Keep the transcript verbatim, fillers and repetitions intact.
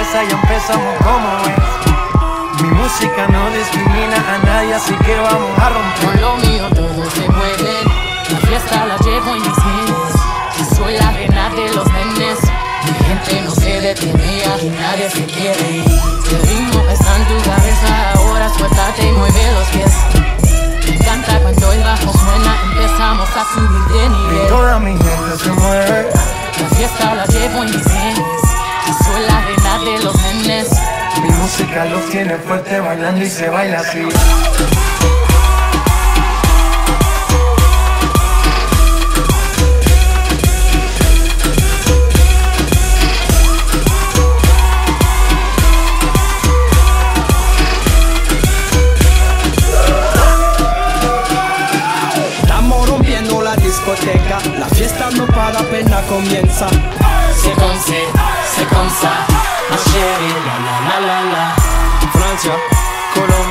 cabeza y empezamos como es. Mi música no discrimina a nadie, así que vamos a romper. Con lo mío todo se puede, la fiesta la llevo en mis genes. Y soy la reina de los nenes. Mi gente no se detiene y nadie se quiere ir. El ritmo está en tu cabeza, ahora suéltate y mueve los pies. Me encanta cuando el bajo suena, empezamos a subir de nivel. Y toda mi gente se mueve. La fiesta la llevo en mis genes. Y soy la reina de los nenes. Mi música los tiene fuerte bailando y se baila así. La fiesta no para, apenas comienza. C'est comme c'est, c'est comme ça, ma chérie, la la la la la. Francia, Colombia.